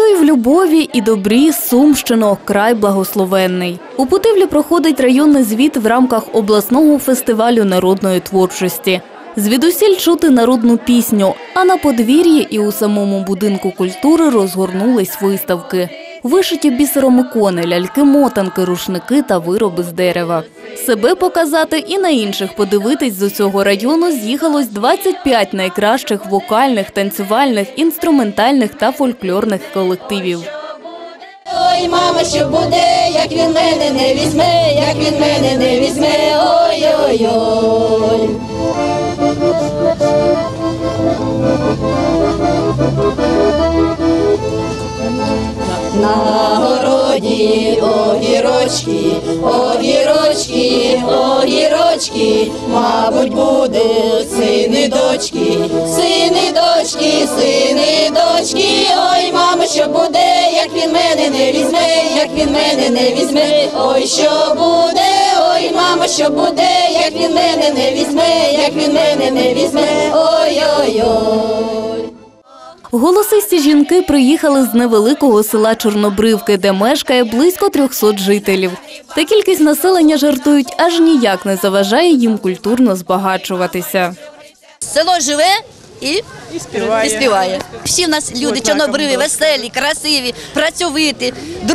Що й в любові і добрі Сумщино – край благословенний. У Путивлі проходить районний звіт в рамках обласного фестивалю народної творчості. Звідусіль чути народну пісню, а на подвір'ї і у самому будинку культури розгорнулись виставки. Вишиті бісером ікони, ляльки-мотанки, рушники та вироби з дерева. Себе показати і на інших подивитись з усього району з'їхалось 25 найкращих вокальних, танцювальних, інструментальних та фольклорних колективів. Ой, мама, що буде, як він мене не візьме, як він мене не візьме, ой-ой-ой. На городі огірочки, огірочки, огірочки, мабуть, будуть сини дочки, сини дочки, сини дочки. Ой, мамо, що буде, як він мене не візьме, як він мене не візьме, ой, що буде, ой, мамо, що буде, як він мене не візьме, як він мене не візьме, ой-ой-ой. Голосисті жінки приїхали з невеликого села Чорнобривки, де мешкає близько 300 жителів. Та кількість населення, жартують, аж ніяк не заважає їм культурно збагачуватися. Село живе і співає. Всі в нас люди чорнобриві, веселі, красиві, працьовиті,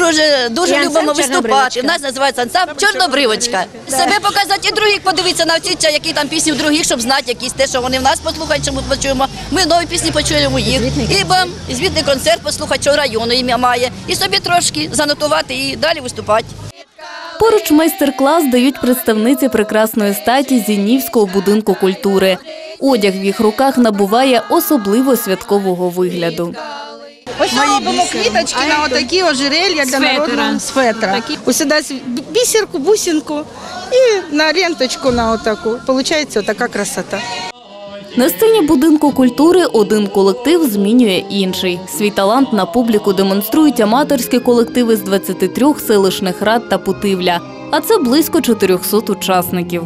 дуже любимо виступати. У нас називається ансамбль «Чорнобривочка». Себе показати і других подивитися, навчитися, які там пісні в других, щоб знати якісь те, що вони в нас послухають, що ми почуємо. Ми нові пісні почуємо їх. І звітний концерт послухати, що району ім'я має. І собі трошки занотувати і далі виступати. Поруч майстер-клас дають представниці прекрасної статі Зінівського будинку культури. Одяг в їх руках набуває особливо святкового вигляду. Ось ми робимо квіточки на отакі ожерелья для народного з фетра. Ось сюди бісерку, бусинку і на ленточку на отаку. Получається отака красота. На сцені будинку культури один колектив змінює інший. Свій талант на публіку демонструють аматорські колективи з 23 селищних рад та Путивля. А це близько 400 учасників.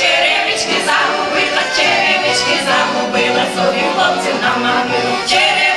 Черевички загубила, собі хлопців намагила.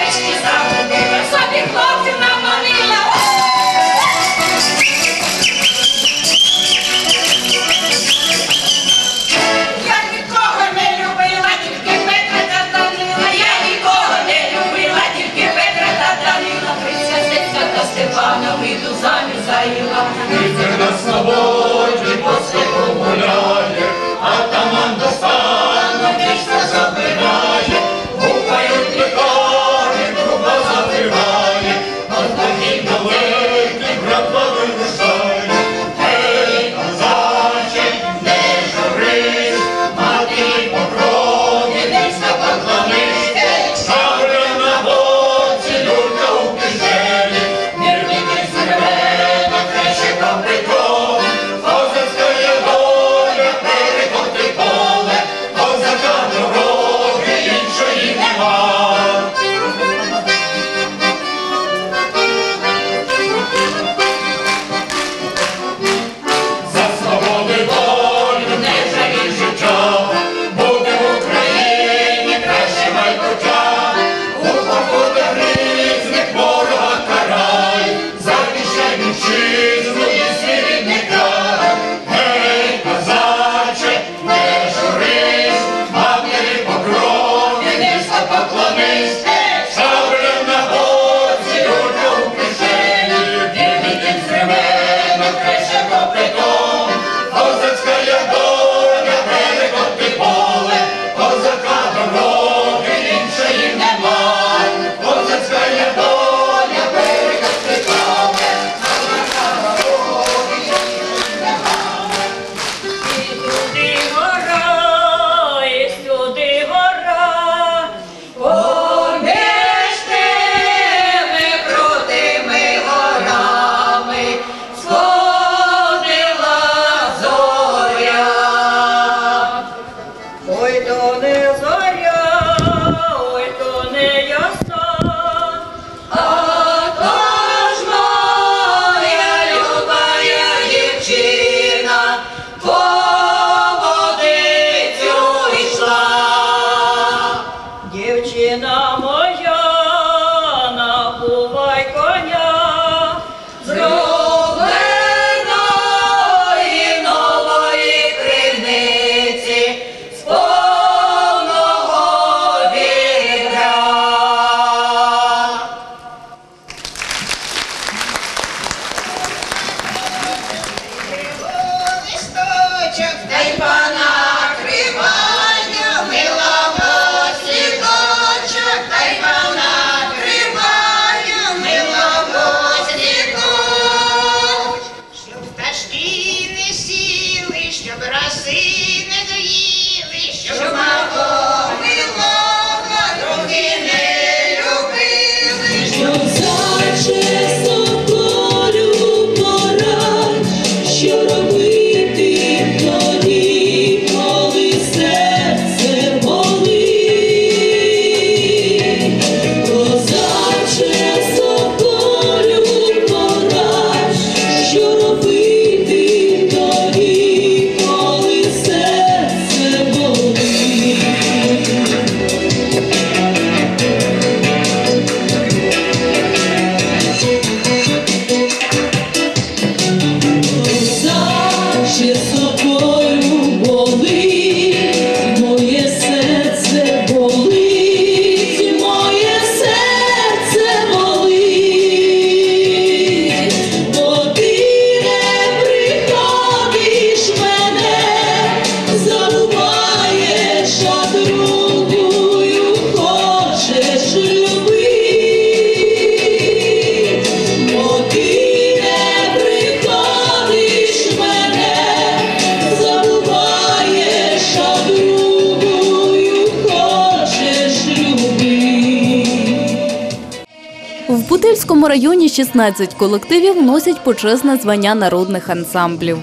В Путильському районі 16 колективів носять почесне звання народних ансамблів.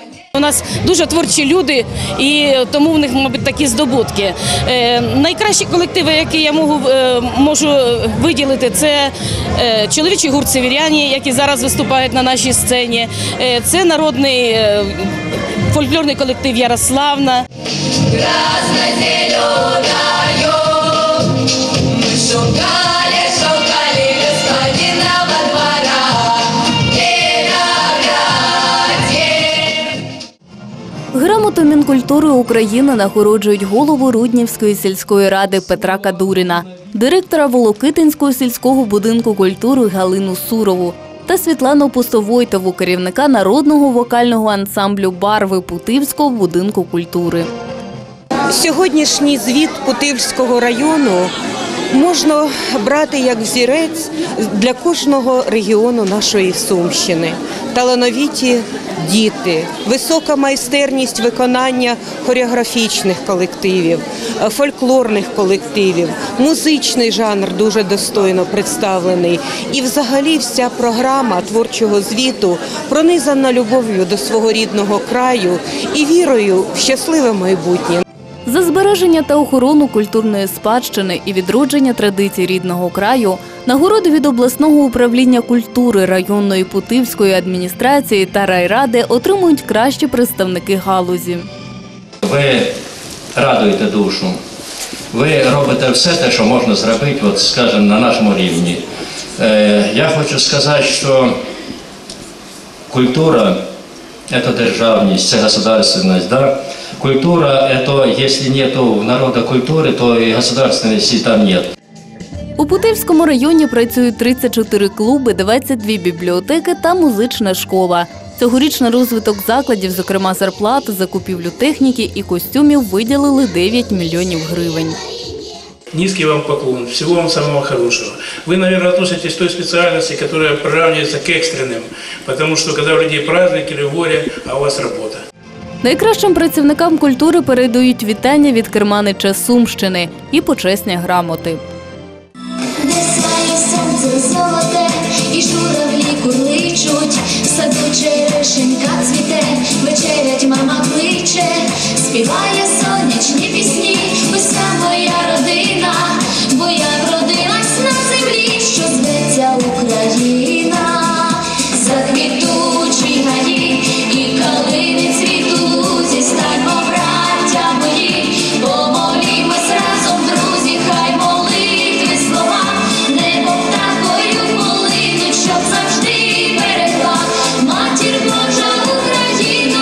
У нас дуже творчі люди, і тому в них, мабуть, такі здобутки. Найкращі колективи, які я можу виділити, це чоловічий гурт «Северяні», які зараз виступають на нашій сцені. Це народний фольклорний колектив «Ярославна». Грамотою Мінкультури України нагороджують голову Руднівської сільської ради Петра Кадуріна, директора Волокитинського сільського будинку культури Галину Сурову, та Світлану Пустовойтову, керівника народного вокального ансамблю «Барви» Путивського будинку культури. Сьогоднішній звіт Путивського району можна брати як взірець для кожного регіону нашої Сумщини. Талановиті діти, висока майстерність виконання хореографічних колективів, фольклорних колективів, музичний жанр дуже достойно представлений. І взагалі вся програма творчого звіту пронизана любов'ю до свого рідного краю і вірою в щасливе майбутнє. За збереження та охорону культурної спадщини і відродження традицій рідного краю нагороди від обласного управління культури, районної Путивської адміністрації та райради отримують кращі представники галузі. Ви радуєте душу, ви робите все те, що можна зробити, от, скажімо, на нашому рівні. Я хочу сказати, що культура – це державність, це государственность, да? Культура – это, если нету народа культуры, то и государственности там нет. У Путивському районі працюють 34 клуби, 22 бібліотеки та музична школа. Цьогоріч на розвиток закладів, зокрема зарплати, закупівлю техніки і костюмів, виділили 9 мільйонів гривень. Низкий вам поклон, всего вам самого хорошего. Вы, наверное, относитесь к той специальности, которая приравнивается к экстренным, потому что когда у людей праздник или горе, а у вас работа. Найкращим працівникам культури передають вітання від керманича Сумщини і почесні грамоти. Несває сонце золоте, і журавлі курличуть, в саду черешенька цвіте, вечерять мама кличе, співає сонячні пісні, уся моя родина, бо я вродилась на землі, що зветься Україна. Заквітучі гаї і калини цвітуть, зі станьмо, браття мої, помолімось разом, друзі, хай молитви слова, небо птахою полинуть, щоб завжди берегла Матір Божа Україну.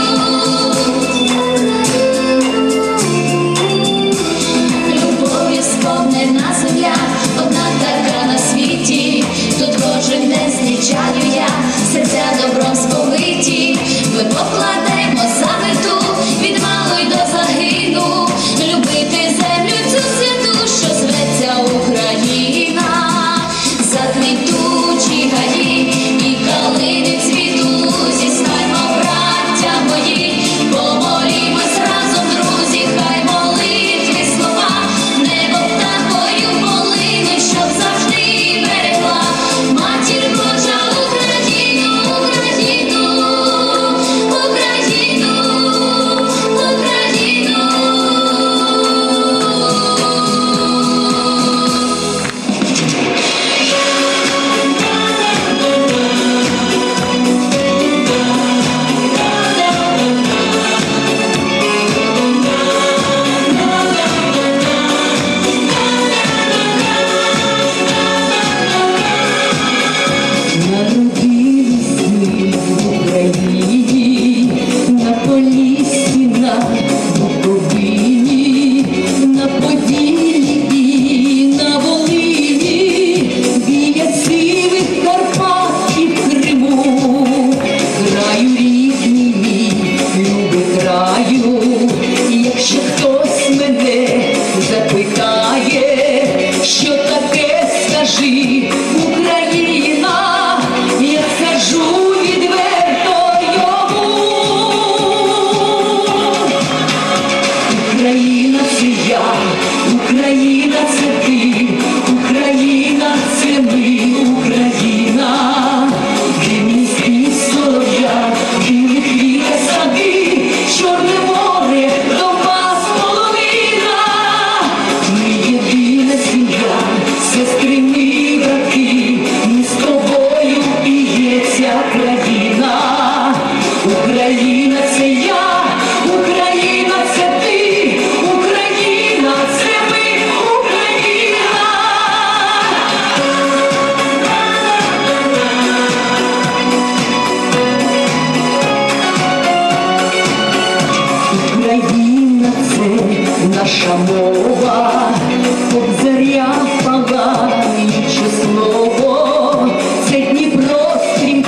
Любов'ю сповнена земля, одна така на світі, тут кожен день зустрічаю я, серця добром сповиті, ми покладемо за мету, від малої до загину, любити землю цю святу, що зветься Україна. Заквітучі гаї і калини цвітуть, зістаньмо, браття мої, помолімось разом, друзі, хай молитви слова, небо птахою полинуть, щоб завжди берегла Матір Божа Україну, Україну, Україну, Україну. На Поліссі, на Буковині, на Поділлі і на Волині, біля сивих Карпат і в Криму, краю рідний мій, любий краю, якщо хтось мене запитає, що таке, скажи, Україна, я скажу відверто йому. Україна – це я, Україна – це ти, Україна – це ми, Україна. Гімн спів солов'я, білих віка сади, Чорне море, Донбас, полонина. Ми єдина сім'я, сестри ми, брати, ми з тобою і є ця країна. Україна – це я, Україна – це ти, Україна – це ми, Україна. Україна – це наша мова, Кобзаря, палаюче слово, це Дніпро, стрім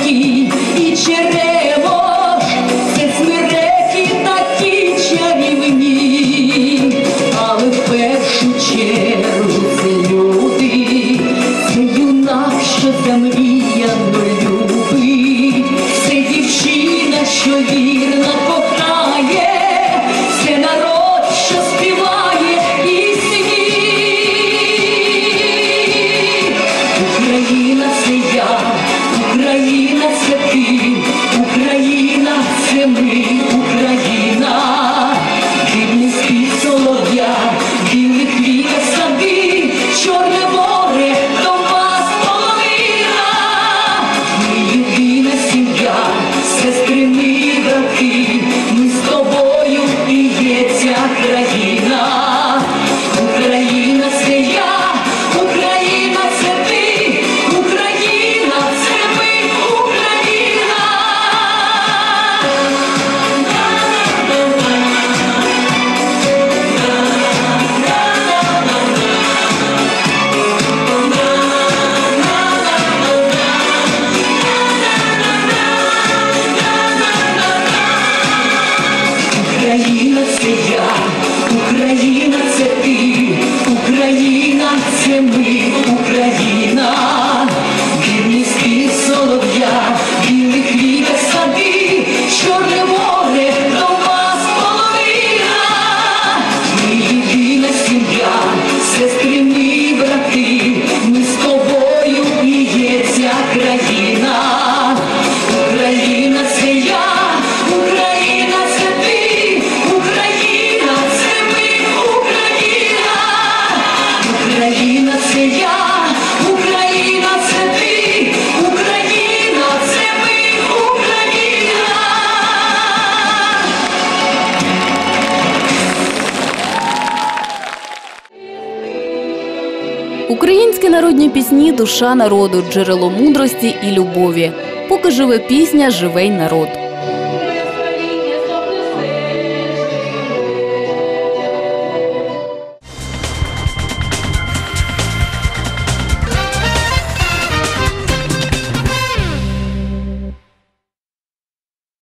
Українські народні пісні – душа народу, джерело мудрості і любові. Поки живе пісня, живе й народ.